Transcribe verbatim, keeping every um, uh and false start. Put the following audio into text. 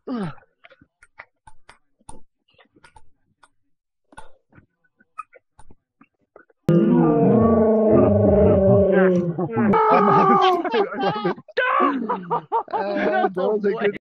I love it. I love it. Uh, that was a good